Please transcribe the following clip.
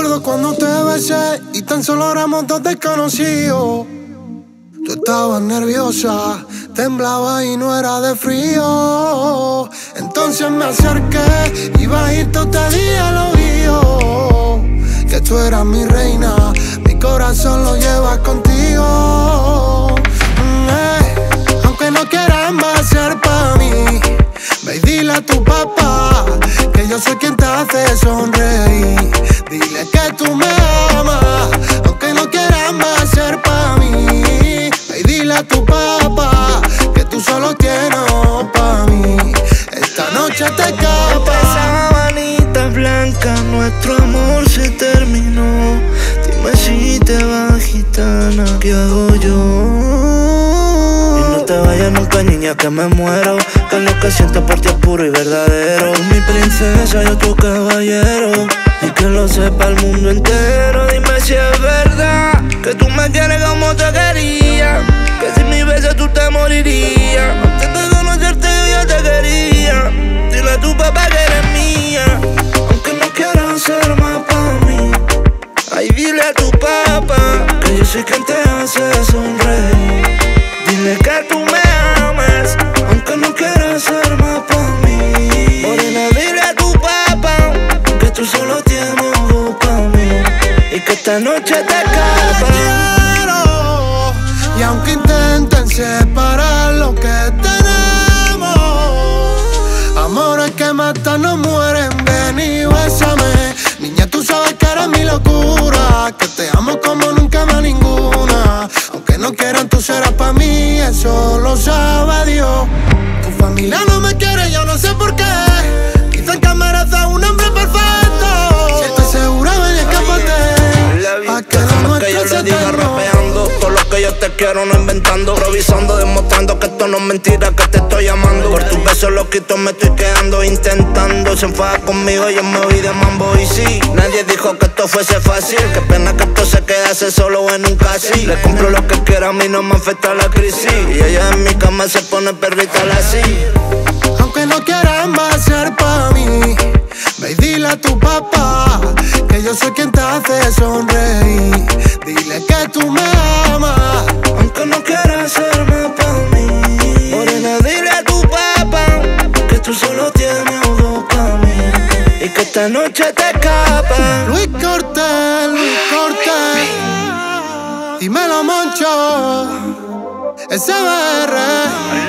Recuerdo cuando te besé y tan solo éramos dos desconocidos. Tú estabas nerviosa, temblaba y no era de frío. Entonces me acerqué y bajito te dije al oído que tú eras mi reina, mi corazón lo llevas contigo. Aunque no quieras más ser pa' mí, ve y dile a tu papá que yo soy quien te hace sonreír. Dile que tú me amas, aunque no quieras más ser pa' mí. Ve y dile a tu papá que tú solo tienes pa' mí. Esta noche te escapas. Sabanita blanca, nuestro amor se terminó. Dime si te vas, gitana, ¿qué hago yo? Y no te vayas nunca, niña, que me muero. Que lo que siento por ti es puro y verdadero. Mi princesa, yo tu caballero, y que lo sepa el mundo entero. Dime si es verdad que tú me quieres como te quería, que si mi beso tú te morirías. Antes de conocerte yo ya te quería. Dile a tu papá que eres mía, aunque no quieras ser más pa' mí. Ay, dile a tu papá que yo soy quien te hace sonreír. Dile que tú me amas, aunque no quieras ser más pa' mí. Morena, dile a tu papá que tú solo tienes ojo pa' mí y que esta noche te escapas. Y aunque intenten separar lo que tenemos, amores que matan no mueren. Ven y bésame, niña, tú sabes que eres mi locura, que te amo como nunca más ninguna. Aunque no quieran, tú serás pa' mí, eso lo sabe Dios. Tu familia no me quiere, yo no sé por qué. Dicen que mereces un hombre perfecto. Si estás segura, ven y escápate. Pa' que lo nuestro se termine. Todo lo que yo te quiero, no inventando, improvisando, demostrando que esto no es mentira, que te estoy amando. Por tus besos loquitos me estoy quedando, intentando. Se enfada conmigo, yo me voy de mambo y sí. Nadie dijo que esto fuese fácil, qué pena que esto se quedase solo en un casi. Le compro lo que quiera, a mí no me afecta la crisis. Y ella en mi cama se pone perrita así. Aunque no quieras más ser pa' mí, ve y dile a tu papá que yo soy quien te hace sonreír. Dile que tú me amas, aunque no quieras ser más pa' mí. Morena, dile a tu papá que tú solo tienes ojo pa' mí y que esta noche te escapas. Luis Cortés, Luis Cortés, dímelo Moncho, SBR.